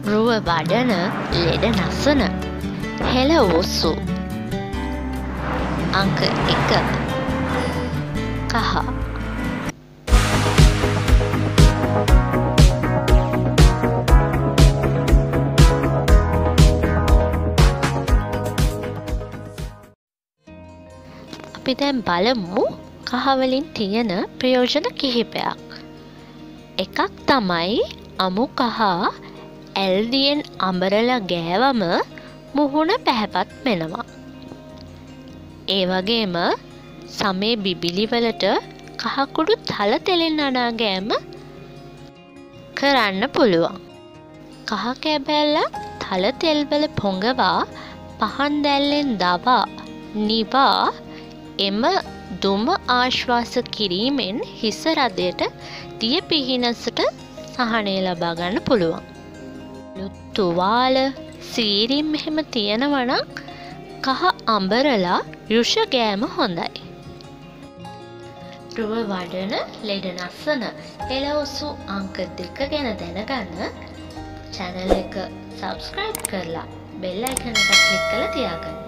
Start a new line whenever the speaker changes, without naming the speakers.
රුව වඩන ලෙඩ නසන හෙළ ඔස්සු අංක 1 කහ අපි දැන් බලමු කහ වලින් තියෙන ප්‍රයෝජන කිහිපයක්. එකක් තමයි අමු කහ ඇල්දියෙන් අඹරලා ගෑවම මුහුණ පැහැපත් වෙනවා. ඒ වගේම සමේ බිබිලි වලට කහ කුඩු තල තෙලෙන් අනා ගෑම කරන්න පුළුවන්. කහ කැබැල්ල තල තෙල් වල පොඟවා පහන් දැල්ලෙන් දවා නිවා එම දුම ආශ්වාස කිරීමෙන් හිස රදයට දිය පිහිනසට සහනය ලබා ගන්න පුළුවන්. තුවාල සීරිම් එහෙම තියෙනවා නම් කහ අඹරලා යුෂ ගෑම හොඳයි. රුව වඩන ලෙඩ නසන එළවසු අංක 2 ගැන දැනගන්න channel එක subscribe කරලා bell icon එක click කරලා තියාගන්න.